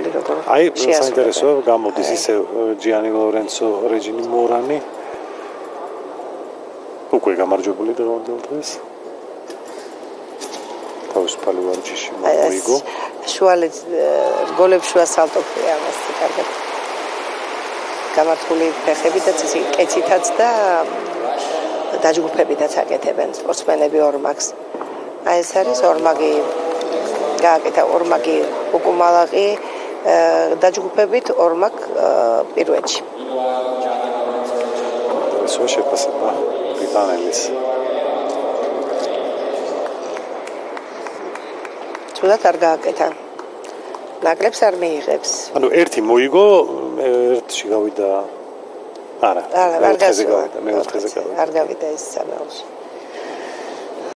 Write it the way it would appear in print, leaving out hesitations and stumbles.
გამარჯვებული როგორ აი საინტერესოა გამოდის ისე ჯიანი ლორენცო რეჯინი მორანი უკვე გამარჯვებული დღევანდელ დღეს თავისუფალი ვარჯიში მოიგო შუალედ გოლებს შუა სალტოფია მასე კარგად გამართული ფეხები და კეცითაც და დაჯგუფებითაც აკეთებენ სპორტსმენები ორმაგს აი ეს არის ორმაგი გააკეთა ორმაგი უკუმალაყი დაჯგუფებით ორმაგ პირველში ესო შეფასება ბრიტანელის თუნდაც არ გააკეთა ნაკლებს არ მიიღებს ანუ ერთი მოიგო ერთში გავიდა არა არ გავიდა მეოთხეზე გავიდა არ გავიდა ის სამეულში